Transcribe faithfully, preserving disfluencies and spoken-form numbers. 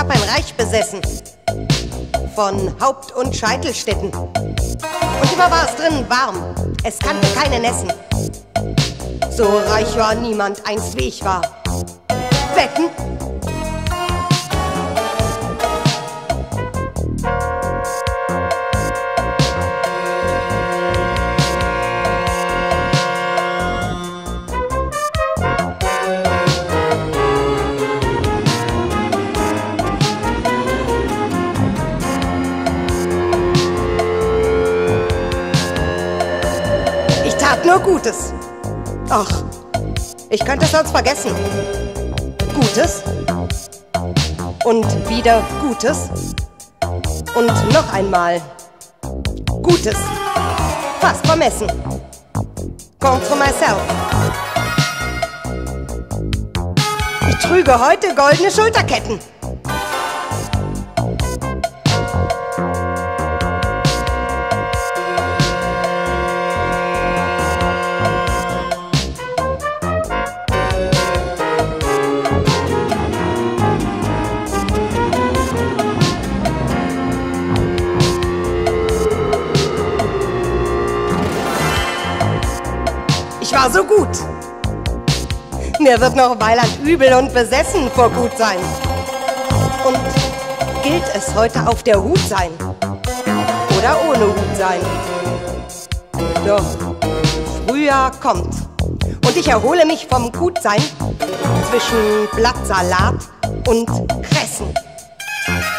hab ein Reich besessen. Von Haupt- und Scheitelstädten. Und immer war es drinnen warm. Es kannte keine Nässen. So reich war niemand einst wie ich war. Wetten? Ich tat nur Gutes. Ach, ich könnte es sonst vergessen. Gutes und wieder Gutes und noch einmal Gutes. Fast vermessen. Contre myself. Ich trüge heute goldene Schulterketten. Ich war so gut. Mir wird noch weiland übel und besessen vor Gut sein. Und gilt es heute auf der Hut sein? Oder ohne Hut sein? Doch, Frühjahr kommt. Und ich erhole mich vom Gutsein zwischen Blattsalat und Kressen.